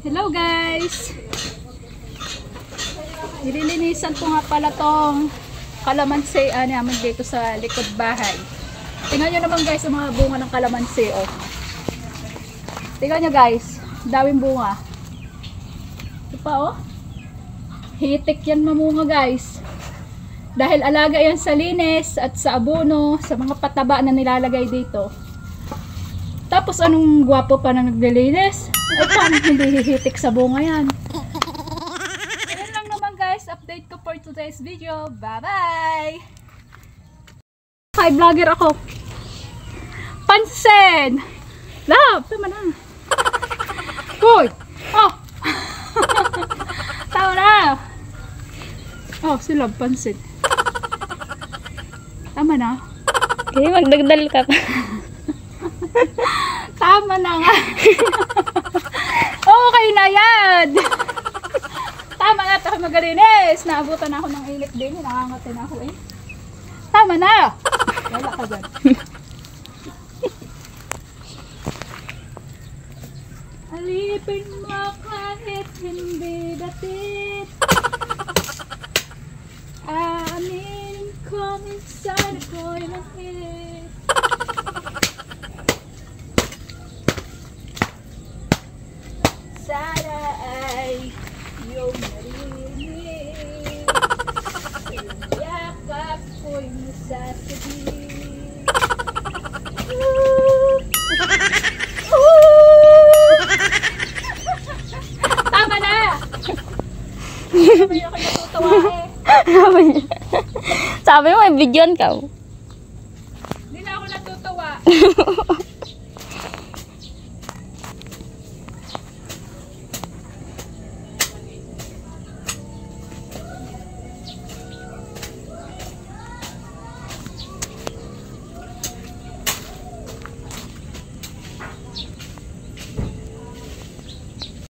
Hello guys! Nililinisan ko nga pala tong kalamansi namin dito sa likod bahay. Tingnan nyo naman guys ang mga bunga ng kalamansi. Oh. Tingnan nyo guys, daming bunga. Ito pa oh. Hitik yan mamunga guys. Dahil alaga yan sa linis at sa abono, sa mga pataba na nilalagay dito. Tapos anong gwapo pa na naglilinis? Ay paano hindi hihitik sa bunga yan? Ayan lang naman guys, update ko for today's video. Bye bye! Hi vlogger ako. Pansin! Love! Tama na! Hoy! Oh! Tama na! Oh, si Love pansin. Tama na? Okay, magdagdal ka pa. Tama na nga. Okay na yan. Tama na ito magalinis. Naabutan na ako ng ilik din. Nakangatin ako eh. Tama na. Wala ka dyan. Alipin mo kahit hindi datit. Amin ko minsan ako'y mahit. Sana ay iyong narinig. Yakap ko'y masasabihin. Tama na! Sabi ako natutuwa eh. Sabi mo, may videon ka. Hindi na ako natutuwa.